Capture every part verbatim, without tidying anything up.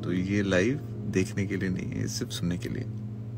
तो ये लाइव देखने के लिए नहीं है, सिर्फ सुनने के लिए।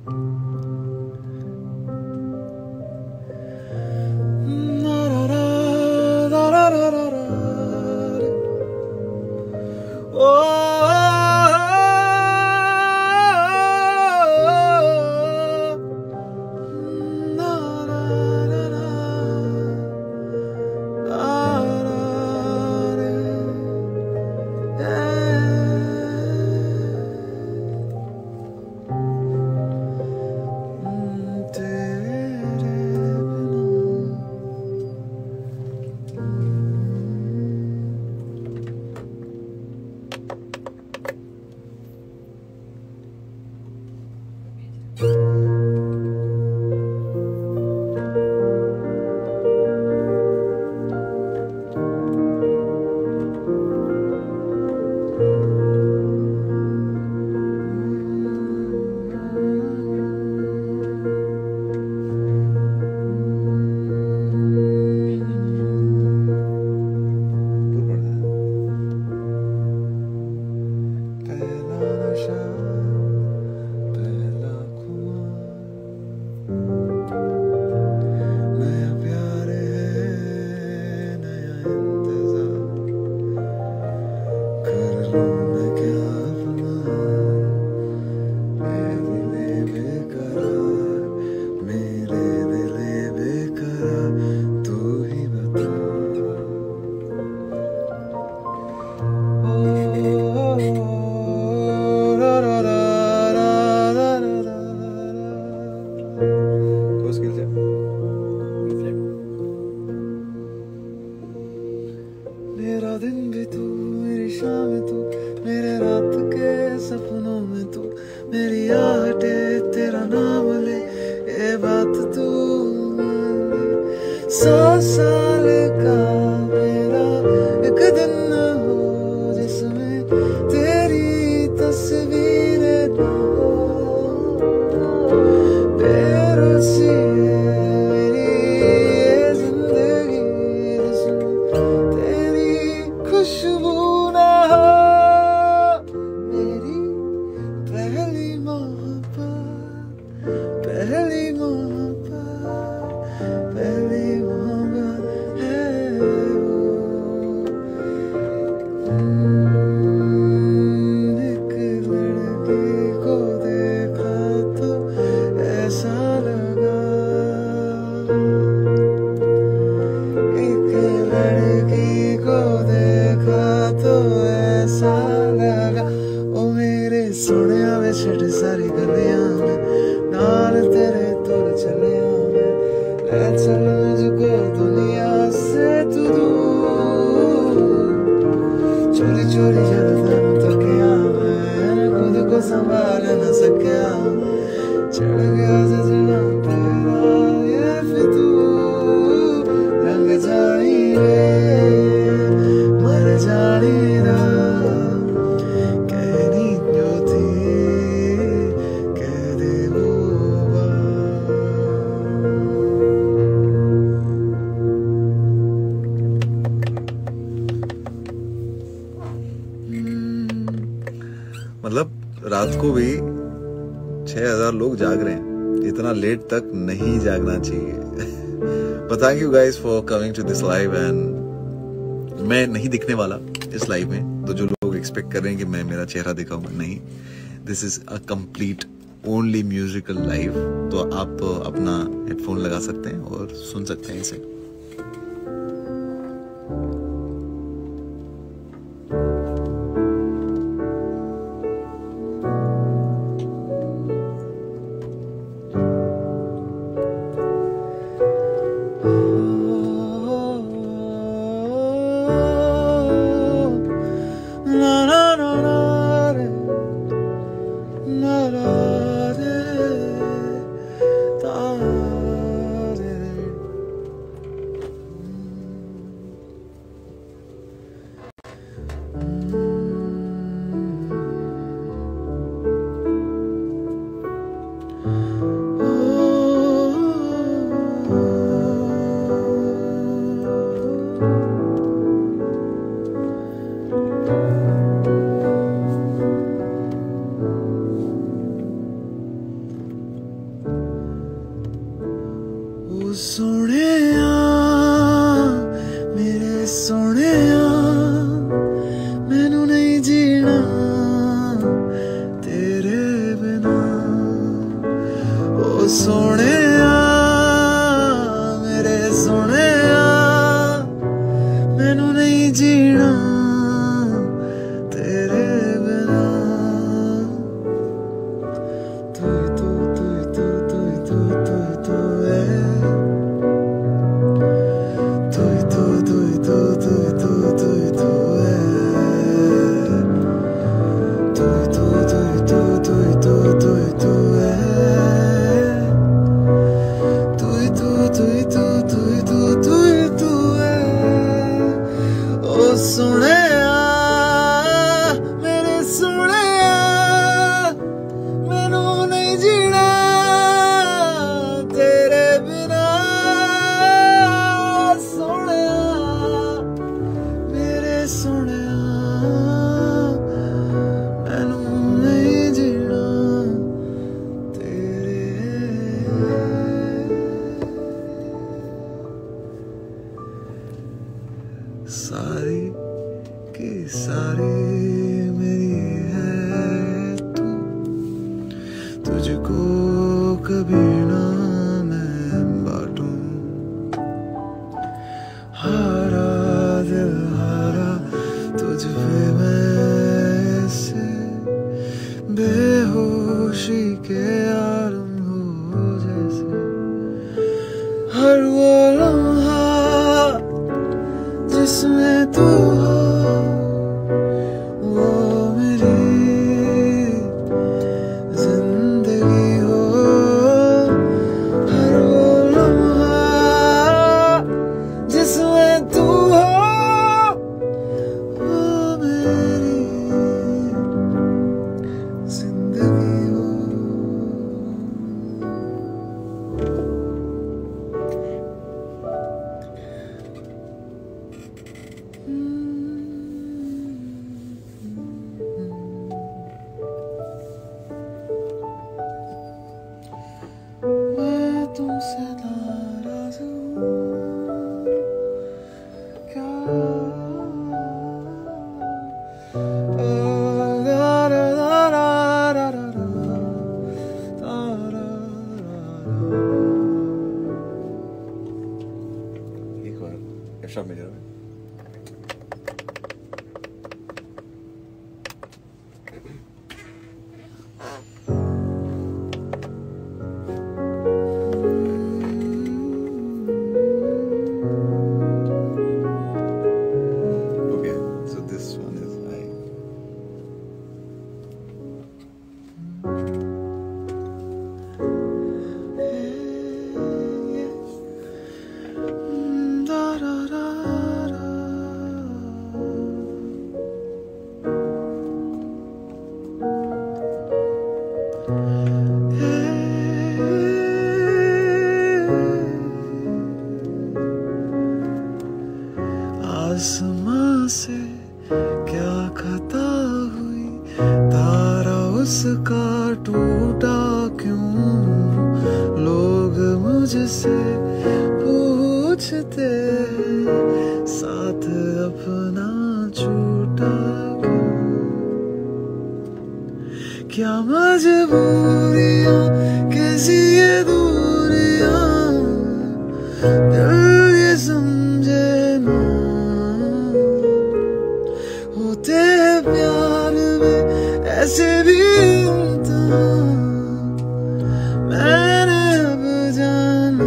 मेरा दिन भी तू, मेरी शाम तू, मेरे रात के सपनों में तू, मेरी आहटे तेरा नाम ले, ये बात तू सौ साल का मेरा एक दिन हो जिसमें तेरी तस्वीरें न हो। बेरुसी है मेरी ये जिंदगी जिसमें तेरी खुशबू ना हो। मेरी पहली मोहब्बत, पहली मोहब्बत, पहली मोहब्बत है वो। एक लड़की को देखा तो ऐसा लगा, एक लड़की को देखा तो ऐसा लगा। ओ मेरे सोनिया वे छड़ सारी गलियां में नाल तेरे तुर चलिया मैं, ले चल मुझको दुनिया से तू दूर। चोरी चोरी जलता न थकिया मैं, खुद को संभाल न सकिया, चढ़ गया सजना तेरा ये फितूर। रंग जानी रे मर जानी रा, कहनी जो थी कह दे वो बात। मतलब रात को भी छह हजार लोग जाग रहे हैं, इतना लेट तक नहीं जागना चाहिए। But thank you guys for coming to this live and मैं नहीं दिखने वाला इस लाइव में, तो जो लोग एक्सपेक्ट कर रहे हैं कि मैं मेरा चेहरा दिखाऊंगा, नहीं, this is a complete only musical live. तो आप अपना हेडफोन लगा सकते हैं और सुन सकते हैं इसे। के आलम हो जैसे, हर वो लम्हा जिसमें तू हो वो मेरी जिंदगी हो, हर वो लम्हा जिसमें तू हो वो मेरी जिंदगी हो। मैं तुमसे नाराज हूँ क्या? रा रा रा रा रा रा रा, रा रा रा रा। एक बार ऐसा मेजर में okay, so this one is I. Da da da da. आसमां से क्या खता हुई, तारा उसका टूटा क्यों? लोग मुझसे पूछते हैं साथ अपना छूटा क्यों? क्या मजबूरियां कैसी ये दूरियां, दिल ये समझे ना, होते हैं प्यार में ऐसे भी इम्तिहान, मैंने अब जाना।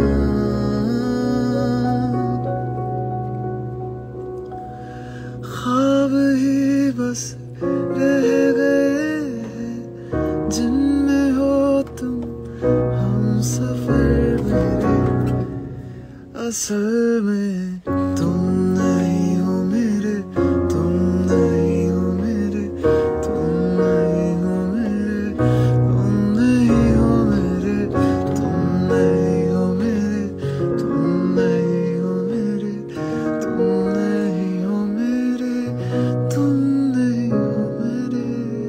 ख्वाब ही बस रह गए हैं जिनमें हो तुम हम सफर मेरे, असल में तुम नहीं हो मेरे, तुम नहीं हो मेरे, तुम नहीं हो मेरे, तुम नहीं हो मेरे, तुम नहीं हो मेरे, तुम नहीं हो मेरे, तुम नहीं हो मेरे, तुम नहीं हो मेरे।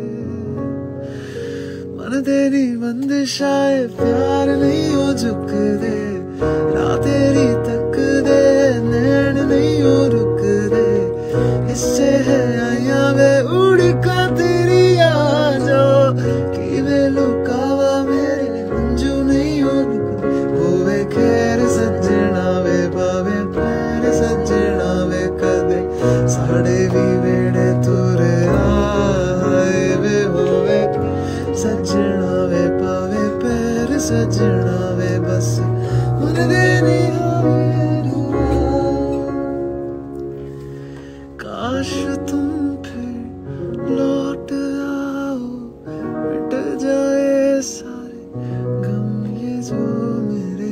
मन तेरी बंदिशाए प्यार नहीं हो झुक दे, राह तेरी तक दे, नैन नहीं हो रुक दे, इससे है आया वे उड़ का तेरी आ जाओ कि वे लुकावा मेरे मंजू नहीं हो रुक होवे खैर सज्जना वे पावे पैर सज्जना वे कदे साढ़े भी वेड़े तुरे आए वे होवे सज्जना वे पावे पैर सज्जना वे बस मन देनी काश तुम फिर लौट आओ, मिट जाए सारे गम ये जो मेरे,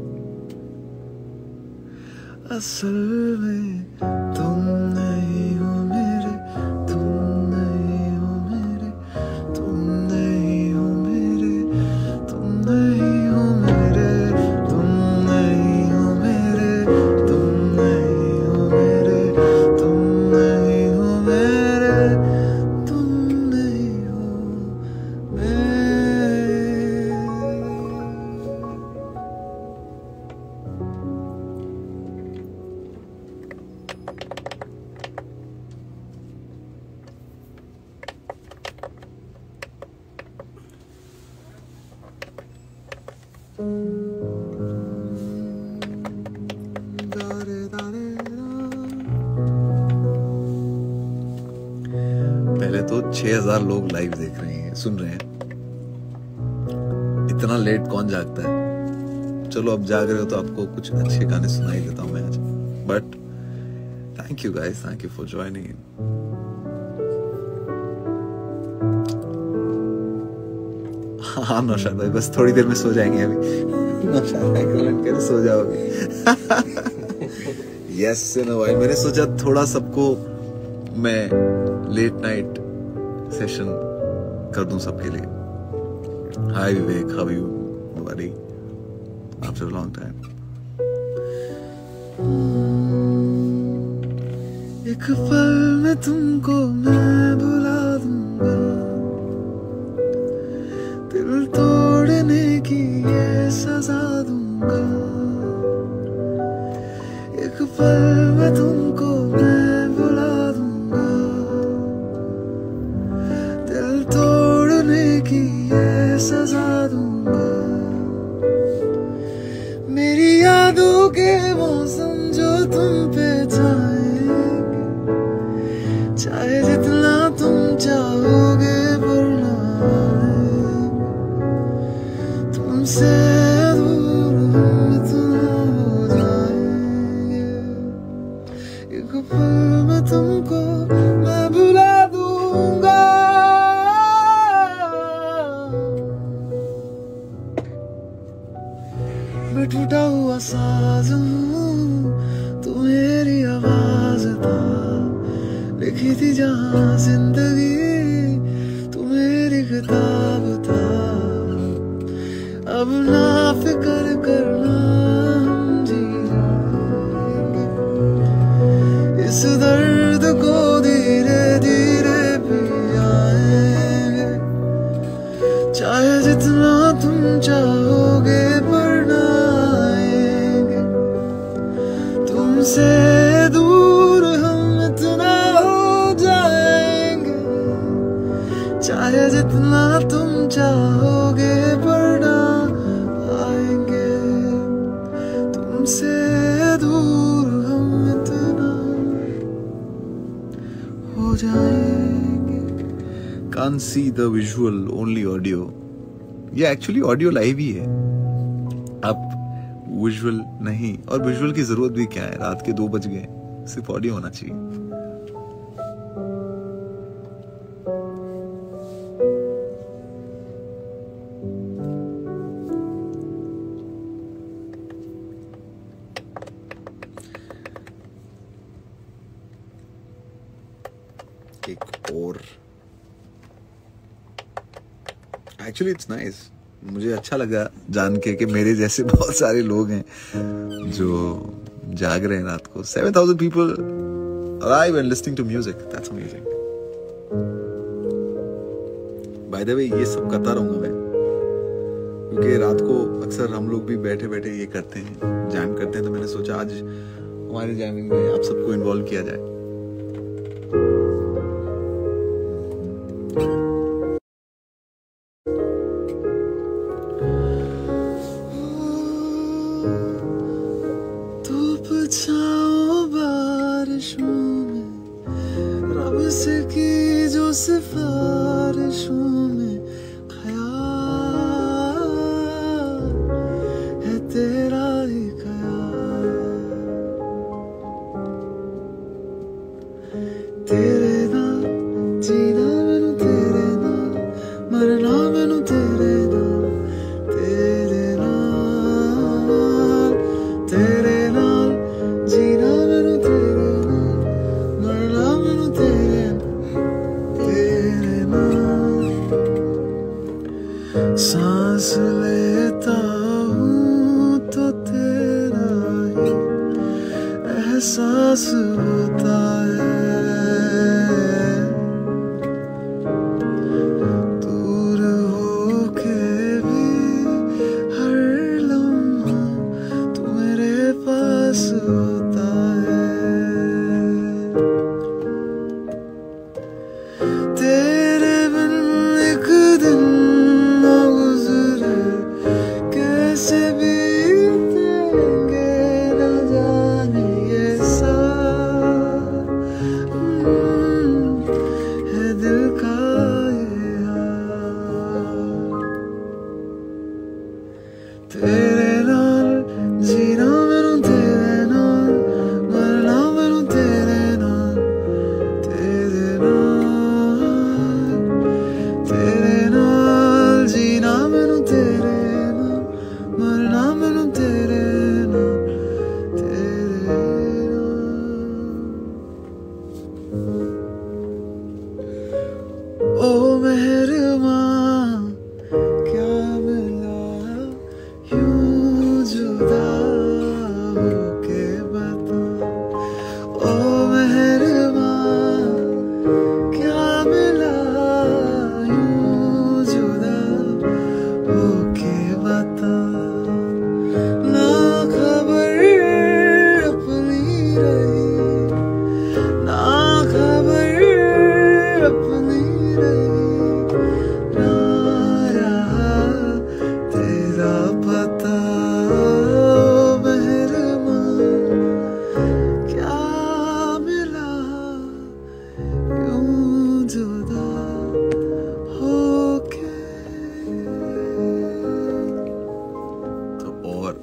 असल में तुम नहीं हो मेरे, तुम नहीं हो मेरे, तुम नहीं हो मेरे, तुम नहीं हो मेरे, तुम नहीं हो मेरे, तुम नहीं हो मेरे, तुम नहीं हो मेरे, तुम नहीं हो मेरे। पहले तो छह हजार लोग लाइव देख रहे हैं, सुन रहे हैं, इतना लेट कौन जागता है। चलो अब जाग रहे हो तो आपको कुछ अच्छे गाने सुनाई देता हूँ मैं आज। But thank you guys, thank you for joining in. हाँ नौशाद भाई, बस थोड़ी देर में सो जाएंगे अभी। नौशाद भाई कमेंट करे सो जाओगे। यस इन अ व्हाइल मैंने सोचा थोड़ा सबको मैं लेट नाइट सेशन कर दूं सबके लिए। Hi Vivek, how are you buddy after a long time? एक पल में तुमको मैं भुला दूंगा, दिल तोड़ने की ये सजा दूंगा। एक पल में तुमको मैं भुला दूंगा, दिल तोड़ने की ये सजा दूंगा। मेरी यादों के मौसम जो तुम पे छाएंगे, चाहे जितना तुम चाहोगे वरना तुमसे दूर हम इतना हो जाएंगे। एक पल में तुमको मैं भुला दूंगा। मैं टूटा हुआ साज हूँ, तू मेरी आवाज था, लिखी थी जहाँ जिंदगी तू मेरी किताब था। अब ना फिक्र करना, हम जी जाएंगे इस दर्द को धीरे धीरे पी जाएंगे। चाहे जितना तुम चाहोगे पढ़ना आएंगे, तुमसे दूर हम इतना हो जाएंगे। चाहे जितना तुम चाहोगे पढ़ना आएंगे, तुमसे दूर हम इतना हो जाएंगे। Can't see the visual, only audio. ये एक्चुअली ऑडियो लाइव ही है, अब विजुअल नहीं। और विजुअल की जरूरत भी क्या है, रात के दो बज गए, सिर्फ ऑडियो होना चाहिए। एक और एक्चुअली इट्स नाइस, मुझे अच्छा लगा जान के कि मेरे जैसे बहुत सारे लोग हैं जो जाग रहे हैं रात को। Seven thousand people alive and listening to music, that's amazing. By the way ये सब करता रहूंगा मैं, क्योंकि रात को अक्सर हम लोग भी बैठे बैठे ये करते हैं, जैम करते हैं। तो मैंने सोचा आज हमारे जैमिंग में आप सबको इन्वॉल्व किया जाए। सिफारिशों में ख्याल है तेरा ही ख्याल, तेरे नाल जीना मैनू, तेरे नाल मरना मैनू, तेरे नाल, तेरे नाल, तेरे नाल जीना मैनू, तेरे नाल मरना मैनू, तेरे सांस लेता हूँ तो तेरा ही एहसास होता है। दूर होके भी हर लम्हा तू मेरे पास होता है। तेरे बिन एक दिन बीतेंगे न जाने ये साल,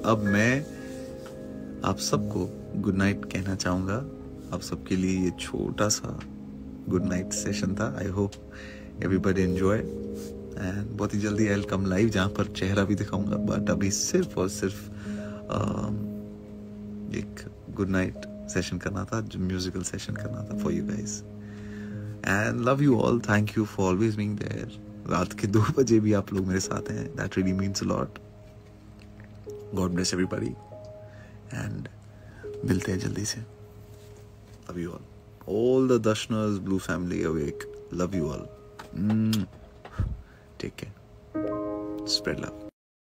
अब मैं आप सबको गुड नाइट कहना चाहूँगा। आप सबके लिए ये छोटा सा गुड नाइट सेशन था। I hope everybody enjoy and बहुत ही जल्दी आई विल कम लाइव जहाँ पर चेहरा भी दिखाऊंगा, बट अभी सिर्फ और सिर्फ uh, एक गुड नाइट सेशन करना था, जो म्यूजिकल सेशन करना था for you guys. And love you all, thank you for always being there. रात के दो बजे भी आप लोग मेरे साथ हैं, that really means a lot. God bless everybody and मिलते हैं जल्दी से। Love you all, all the दर्शनर्स, blue family awake, love you all, take care, spread love.